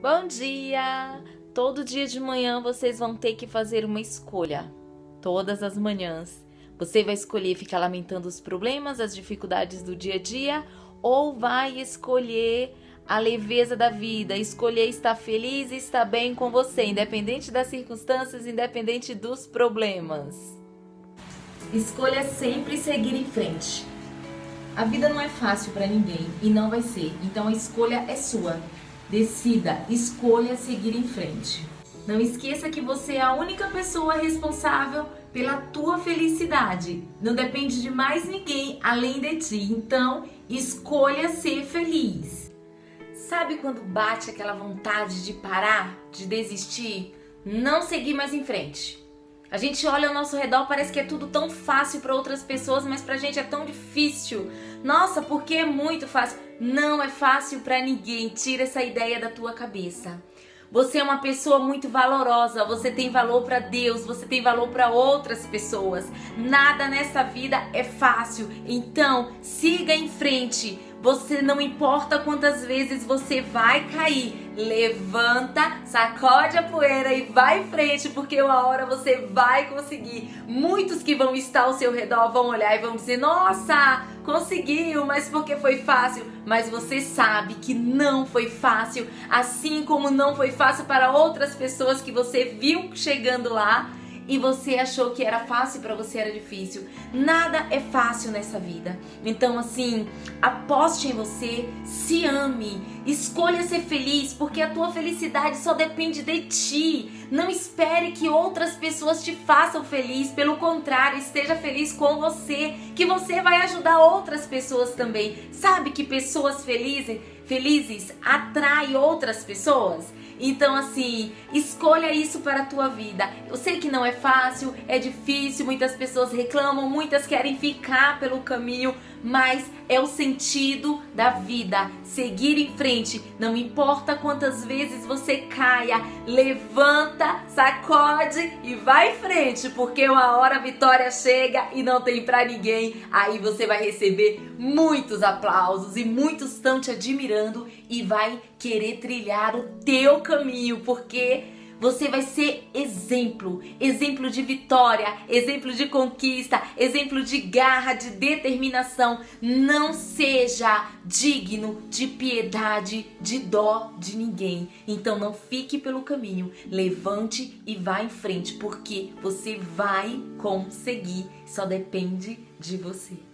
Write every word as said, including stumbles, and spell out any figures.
Bom dia! Todo dia de manhã vocês vão ter que fazer uma escolha. Todas as manhãs. Você vai escolher ficar lamentando os problemas, as dificuldades do dia a dia, ou vai escolher a leveza da vida, escolher estar feliz e estar bem com você, independente das circunstâncias, independente dos problemas. Escolha sempre seguir em frente. A vida não é fácil para ninguém e não vai ser, então a escolha é sua. Decida, escolha seguir em frente. Não esqueça que você é a única pessoa responsável pela tua felicidade. Não depende de mais ninguém além de ti, então escolha ser feliz. Sabe quando bate aquela vontade de parar, de desistir? Não seguir mais em frente. A gente olha ao nosso redor, parece que é tudo tão fácil para outras pessoas, mas pra gente é tão difícil. Nossa, porque é muito fácil. Não é fácil para ninguém. Tira essa ideia da tua cabeça. Você é uma pessoa muito valorosa, você tem valor para Deus, você tem valor para outras pessoas. Nada nessa vida é fácil, então siga em frente. Você não importa quantas vezes você vai cair, levanta, sacode a poeira e vai em frente, porque uma hora você vai conseguir. Muitos que vão estar ao seu redor vão olhar e vão dizer: nossa, conseguiu, mas porque foi fácil. Mas você sabe que não foi fácil, assim como não foi fácil para outras pessoas que você viu chegando lá e você achou que era fácil, para você era difícil. Nada é fácil nessa vida. Então assim, aposte em você, se ame, escolha ser feliz, porque a tua felicidade só depende de ti. Não espere que outras pessoas te façam feliz, pelo contrário, esteja feliz com você, que você vai ajudar outras pessoas também. Sabe que pessoas felizes, felizes atraem outras pessoas? Então assim, escolha isso para a tua vida. Eu sei que não é fácil, é difícil, muitas pessoas reclamam, muitas querem ficar pelo caminho, mas é o sentido da vida. Seguir em frente, não importa quantas vezes você caia, levanta, sacode e vai em frente, porque uma hora a vitória chega e não tem pra ninguém. Aí você vai receber muitos aplausos e muitos estão te admirando e vai querer trilhar o teu caminho, porque você vai ser exemplo, exemplo de vitória, exemplo de conquista, exemplo de garra, de determinação. Não seja digno de piedade, de dó de ninguém. Então não fique pelo caminho, levante e vá em frente, porque você vai conseguir, só depende de você.